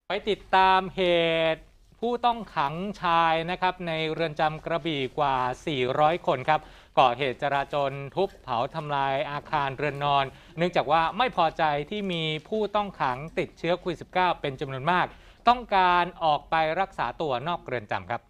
ไปติดตามเหตุผู้ต้องขังชายนะครับในเรือนจำกระบี่กว่า 400 คนครับก่อเหตุจราจรทุบเผาทำลายอาคารเรือนนอนเนื่องจากว่าไม่พอใจที่มีผู้ต้องขังติดเชื้อโควิด -19 เป็นจำนวนมากต้องการออกไปรักษาตัวนอกเรือนจำครับ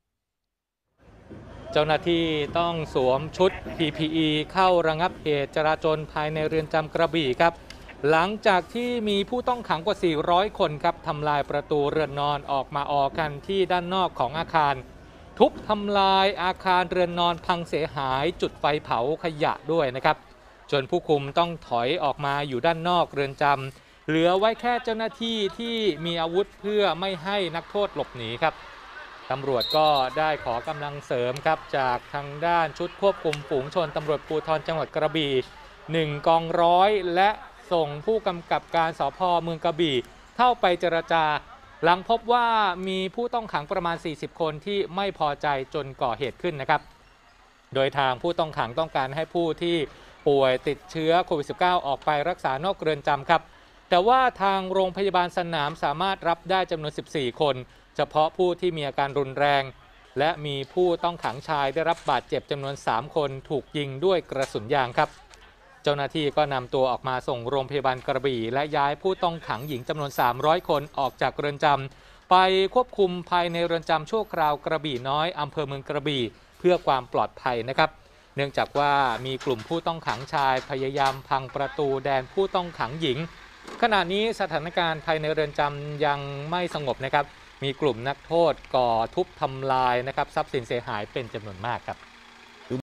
เจ้าหน้าที่ต้องสวมชุด PPE เข้าระงับเหตุจราจรภายในเรือนจำกระบี่ครับหลังจากที่มีผู้ต้องขังกว่า 400 คนครับทำลายประตูเรือนนอนออกมาออกกันที่ด้านนอกของอาคารทุบทำลายอาคารเรือนนอนพังเสียหายจุดไฟเผาขยะด้วยนะครับจนผู้คุมต้องถอยออกมาอยู่ด้านนอกเรือนจำเหลือไว้แค่เจ้าหน้าที่ที่มีอาวุธเพื่อไม่ให้นักโทษหลบหนีครับตำรวจก็ได้ขอกำลังเสริมครับจากทางด้านชุดควบคุมฝูงชนตำรวจภูธรจังหวัดกระบี่1กองร้อยและส่งผู้กำกับการสภ.เมืองกระบี่เข้าไปเจรจาหลังพบว่ามีผู้ต้องขังประมาณ 40 คนที่ไม่พอใจจนก่อเหตุขึ้นนะครับโดยทางผู้ต้องขังต้องการให้ผู้ที่ป่วยติดเชื้อโควิด -19 ออกไปรักษานอกเรือนจำครับแต่ว่าทางโรงพยาบาลสนามสามารถรับได้จำนวน 14 คนเฉพาะผู้ที่มีอาการรุนแรงและมีผู้ต้องขังชายได้รับบาดเจ็บจำนวน 3 คนถูกยิงด้วยกระสุนยางครับเจ้าหน้าที่ก็นำตัวออกมาส่งโรงพยาบาลกระบี่และย้ายผู้ต้องขังหญิงจำนวน 300 คนออกจากเรือนจำไปควบคุมภายในเรือนจำชั่วคราวกระบี่น้อยอำเภอเมืองกระบี่เพื่อความปลอดภัยนะครับเนื่องจากว่ามีกลุ่มผู้ต้องขังชายพยายามพังประตูแดนผู้ต้องขังหญิงขณะนี้สถานการณ์ภายในเรือนจำยังไม่สงบนะครับมีกลุ่มนักโทษก่อทุบทำลายนะครับทรัพย์สินเสียหายเป็นจำนวนมากครับ